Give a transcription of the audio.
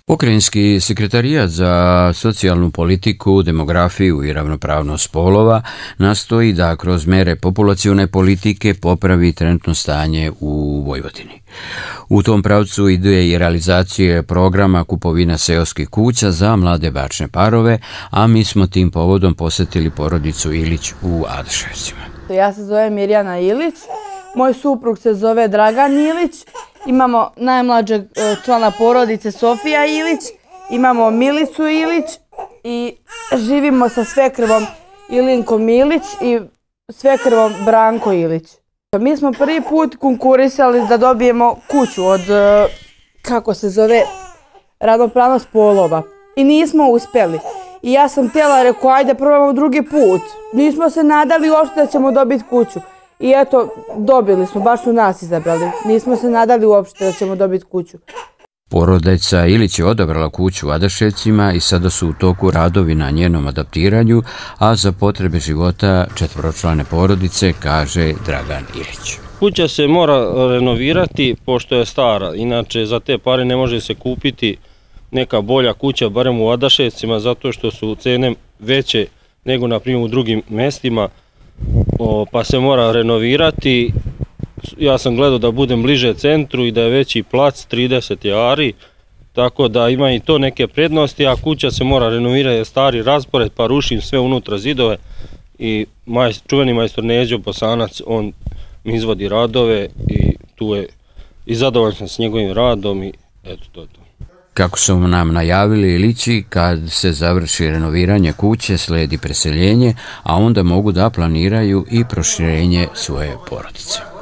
Pokrajinski sekretarijat za socijalnu politiku, demografiju i ravnopravnost spolova nastoji da kroz mere populacione politike popravi trenutno stanje u Vojvodini. U tom pravcu ide i realizacija programa kupovina seoskih kuća za mlade bračne parove, a mi smo tim povodom posjetili porodicu Ilić u Adaševcima. Ja se zovem Mirjana Ilić, moj suprug se zove Dragan Ilić. Imamo najmlađeg člana porodice Sofija Ilić, imamo Milicu Ilić i živimo sa svekrvom Ilinkom Ilić i svekrvom Branko Ilić. Mi smo prvi put konkurisali da dobijemo kuću od, ravnopravnost polova i nismo uspjeli. I ja sam htjela, rekao, ajde probamo drugi put. Nismo se nadali uopšte da ćemo dobiti kuću. I eto, dobili smo, baš su nas izabrali. Nismo se nadali uopšte da ćemo dobiti kuću. Porodica Ilić je odabrala kuću u Adaševcima i sada su u toku radovi na njenom adaptiranju, a za potrebe života četvoročlane porodice, kaže Dragan Ilić. Kuća se mora renovirati pošto je stara, inače za te pare ne može se kupiti neka bolja kuća, barem u Adaševcima, zato što su cene veće nego na primjer u drugim mestima, pa se mora renovirati. Ja sam gledao da budem bliže centru i da je veći plac, 30 ari, tako da ima i to neke prednosti, a kuća se mora renovirati, je stari raspored, pa rušim sve unutra zidove i čuveni majstor Neđo Bosanac, on mi izvodi radove i tu je i zadovoljan sam s njegovim radom i eto to je to. Kako su nam najavili Ilići, kad se završi renoviranje kuće, sledi preseljenje, a onda mogu da planiraju i proširenje svoje porodice.